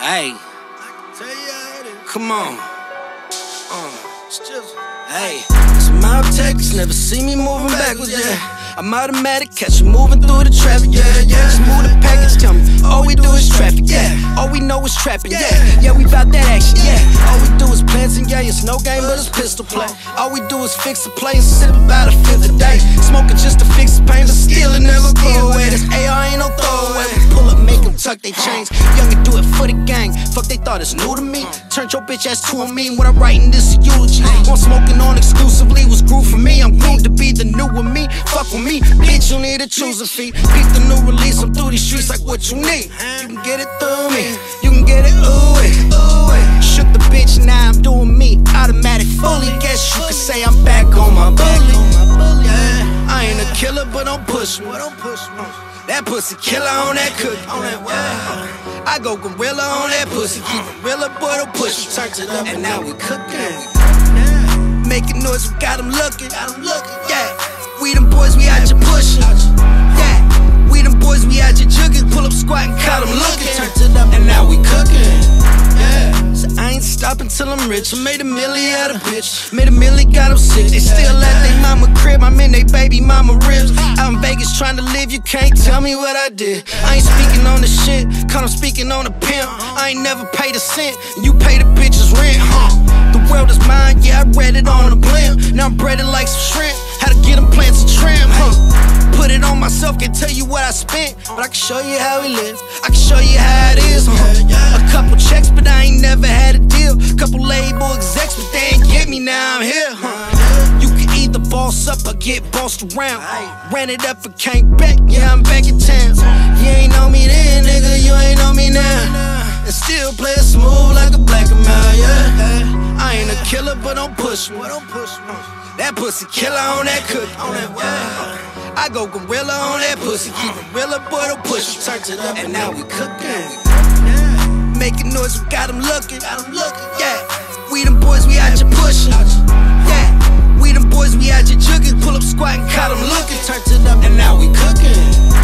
Hey, come on. Hey, some mob tactics, never see me moving backwards, yeah. I'm automatic, catch you moving through the traffic, yeah. Just move the package, tell me, all we do is traffic, yeah. All we know is trapping, yeah. We bout that action, yeah. All we do is plans and yeah, it's no game but it's pistol play. All we do is fix the play and sip about a fifth a day. Smoking just to fix the pain, but still it never go away. This AR ain't no throwaway. We pull up, make them tuck they chains. Younger do it for the gang. Fuck, they thought it's new to me. Turned your bitch ass to a meme when I'm writing this eulogy. One smoking on exclusively was grew for me. I'm groomed to be the new with me. Fuck with me, bitch, you need to choose a feat. Peep the new release, I'm through these streets like what you need. You can get it through me, you can get it, ooh it. Shook the bitch, now I'm doing me. Automatic fully, guess you could say I'm back on my bully. I ain't a killer, but don't push me. That pussy killer on that cookie. I go gorilla on that pussy. Keep it realer, boy, don't push me. Turn it up, and now we cooking. Making noise, we got them looking. Yeah, we them boys, we out here pushing. Yeah, we them boys, we out here jugging. Pull up squat and caught them looking. Turn it up, and now we cooking. Yeah, so I ain't stopping till I'm rich. I made a milli out of bitch. Made a milli, got them sick. They still at they mama crib. I'm in they baby mama ribs. Out in Vegas trying to live, you can't tell me what I did. I ain't speaking on the shit, cause I'm speaking on the pimp. I ain't never paid a cent, you pay the bitches rent, The world is mine, yeah, I read it on a blimp. Now I'm breaded like some shrimp. How to get them plants to trim, Put it on myself, can't tell you what I spent, but I can show you how we live. I can show you how it is, A couple checks, but I ain't never had a deal. Couple label execs, but they ain't get me, now I'm here, You can either boss up or get bossed around. Ran it up and came back, yeah, I'm back in town. You ain't know me then, nigga, you ain't know me now. And still play it smooth like a black and mild, yeah. I ain't a killer, but don't push me. That pussy killer on that cookie. I go gorilla on that pussy. Keep it realer, boy, don't push me. Turn it up, and now we cooking. Making noise, we got them looking. Yeah, we them boys, we out here pushing. Yeah, we them boys, we out here jugging. Pull up squat and caught them looking. Turn it up, and now we cooking.